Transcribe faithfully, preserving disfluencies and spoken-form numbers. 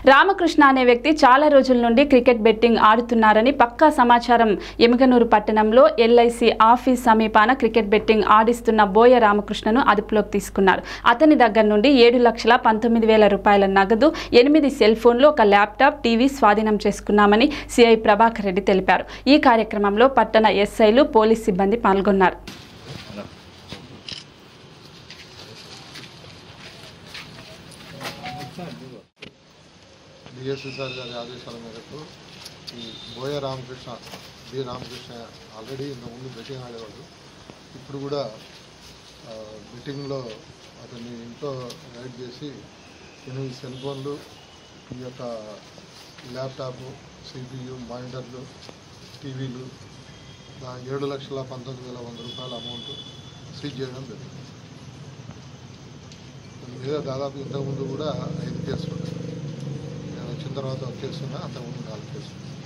రామకృష్ణ అనే వ్యక్తి చాలా రోజుల నుండి క్రికెట్ బెట్టింగ్ ఆడుతున్నారని పక్కా సమాచారం ఎమగనూరు పట్టణంలో ఎల్ఐసి ఆఫీస్ సమీపాన క్రికెట్ బెట్టింగ్ ఆడిస్తున్న బోయ రామకృష్ణను అదుపులోకి తీసుకున్నారు. అతని దగ్గర నుండి ఏడు లక్షల పంతొమ్మిది వేల రూపాయల నగదు, ఎనిమిది సెల్ ఫోన్లు, ఒక ల్యాప్టాప్, టీవీ స్వాధీనం చేసుకున్నామని సిఐ ప్రభాకర్ రెడ్డి తెలిపారు. ఈ కార్యక్రమంలో పట్టణ ఎస్ఐలు, పోలీస్ సిబ్బంది పాల్గొన్నారు. డిఎస్పీ సార్ గారి ఆదేశాల మేరకు ఈ బోయ రామకృష్ణ బి రామకృష్ణ ఆల్రెడీ ఇంతకుముందు బెట్టింగ్ ఆడేవాడు. ఇప్పుడు కూడా బెట్టింగ్లో అతన్ని ఇంట్లో రైడ్ చేసి ఎనిమిది సెల్ ఫోన్లు, ఈ యొక్క ల్యాప్టాప్, సిపియు, మానిటర్లు, టీవీలు, ఏడు లక్షల పంతొమ్మిది వేల వంద రూపాయల అమౌంట్ సీజ్ చేయడం జరిగింది. మీద దాదాపు ఇంతకుముందు కూడా ఐదు కేసులు ఉన్నాయి. నేను వచ్చిన తర్వాత ఒక కేసు ఉన్నా, అంతకుముందు నాలుగు కేసులు.